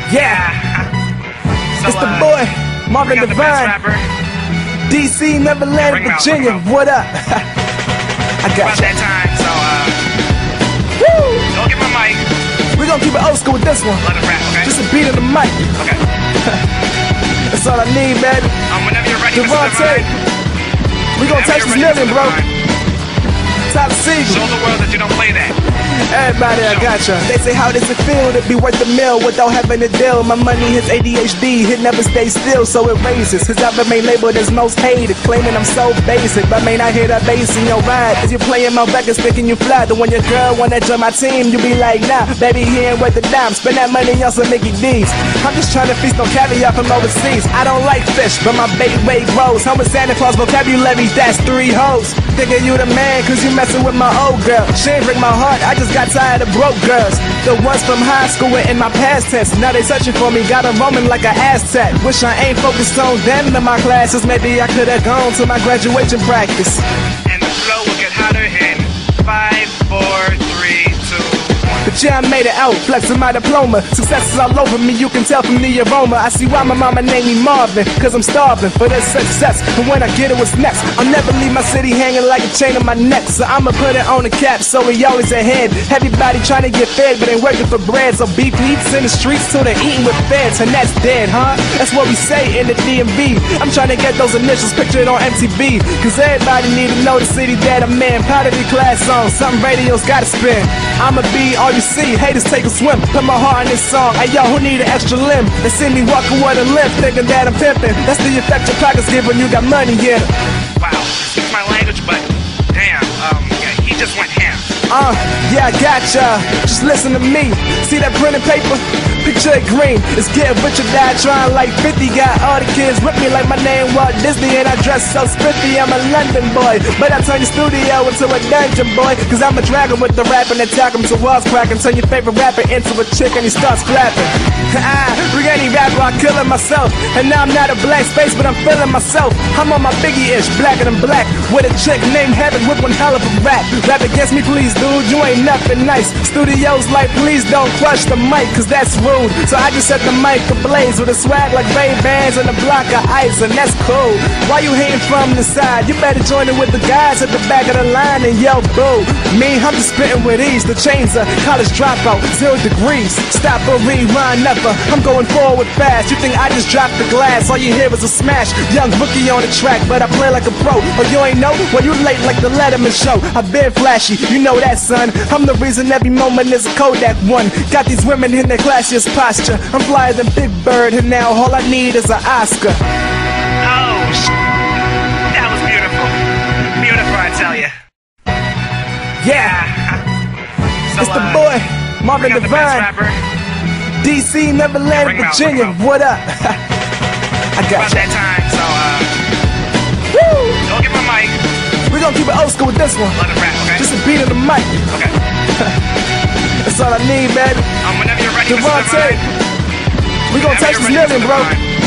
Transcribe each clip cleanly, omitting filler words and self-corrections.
Yeah, it's the boy, Marvin Divine, DC, Neverland, Virginia. What up? I got you. Woo! Don't get my mic. We're gonna keep it old school with this one. Let it rap, okay? Just a beat of the mic. Okay. That's all I need, baby. Whenever you're ready, Devontae, we gonna touch this million, bro. Top Seagull. Show the world that you don't play that. Everybody, I gotcha. They say, how does it feel to be worth a mill without having a deal? My money hits ADHD, it never stays still, so it raises. His album ain't labeled as most hated, claiming I'm so basic, but may not hear that bass in your ride. As you're playing my records, thinking you fly. Then when your girl wanna join my team, you be like, nah, baby, he ain't worth a dime. Spend that money on some Mickey D's. I'm just trying to feast on caviar from overseas. I don't like fish, but my bait weight grows. I'm with Santa Claus vocabulary, that's 3 hoes. Thinking you the man, cause you messing with my old girl. She ain't break my heart, I just got tired of broke girls. The ones from high school were in my past tense. Now they searching for me, got a roaming like an Aztec. Wish I ain't focused on them in my classes. Maybe I could've gone to my graduation practice. And the flow will get hotter in 5, 4, 3, 2, 1. But yeah, I made it out, flexing my diploma. Success is all over me, you can tell from the aroma. I see why my mama named me Marvin, cause I'm starving for this success. And when I get it, what's next? I'll never leave my city hanging like a chain on my neck. So I'ma put it on the cap, so we always ahead. Everybody trying to get fed, but ain't working for bread. So beef eats in the streets till they're eating with feds. And that's dead, huh? That's what we say in the DMV. I'm trying to get those initials pictured on MTV. Cause everybody need to know the city that I'm in. Pottery class on, something radio's gotta spin. I'ma be all you see, haters take a swim. Put my heart in this song, hey yo, who need an extra limb? They see me walking with a limp, thinking that I'm pimping. That's the effect your pockets give when you got money in it. Wow, excuse my language, but damn, yeah, he just went ham. Yeah, I gotcha. Just listen to me. See that printed paper? Picture it green. It's getting rich or die trying like 50. Got all the kids with me like my name Walt Disney. And I dress so spiffy, I'm a London boy. But I turn your studio into a dungeon, boy. Cause I'm a dragon with the rap and attack him to walls cracking. Turn your favorite rapper into a chick and he starts flapping. Bring any rapper, I'm killing myself. And now I'm not a black space, but I'm feeling myself. I'm on my Biggie-ish, blacker than black. With a chick named Heaven with one hell of a rap. Rap against me, please, dude, you ain't nothing nice. Studios like, please don't crush the mic, cause that's rude. So I just set the mic ablaze with a swag like Ray-Bans and a block of ice, and that's cool. Why you hating from the side? You better join in with the guys at the back of the line and yell boo. Me, I'm just spitting with ease. The chains are college dropout, 0 degrees. Stop or rewind, never. I'm going forward fast. You think I just dropped the glass? All you hear is a smash. Young rookie on the track, but I play like a pro. Or you ain't know? Well, you late like the Letterman show. I've been flashy, you know that, son. I'm the reason every moment is a Kodak one. Got these women in their classiest posture. I'm flyer than Big Bird, and now all I need is an Oscar. Oh, that was beautiful. Beautiful, I tell you. Yeah, So, it's the boy, Marvin bring out the best Divine, rapper. DC, Neverland, Bring 'em out, Virginia. bring 'em out. What up? I About got you. that time, so, Woo! don't get my mic. We're gonna keep it old school with this one. Let it rap, okay? Just a beat of the mic. Okay. That's all I need, baby. Whenever you're ready, Devontae, we gonna touch this million, bro.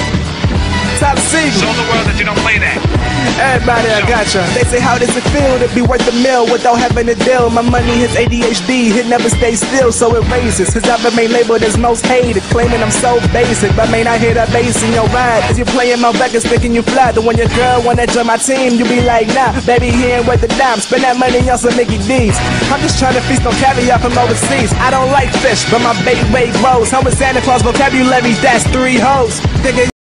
Top Seagull. Show the world that you don't play that. Everybody, I gotcha. They say, how does it feel to be worth a mill without having a deal? My money hits ADHD, it never stays still, so it raises. His album ain't labeled as most hated, claiming I'm so basic, but may not hear that bass in your ride. As you're playing my records, thinking you fly. Then when your girl wanna join my team, you be like, nah, baby, he ain't worth a dime. Spend that money on some Mickey D's. I'm just trying to feast on caviar from overseas. I don't like fish, but my bait weight grows. I'm with Santa Claus vocabulary, that's 3 hoes. Thinking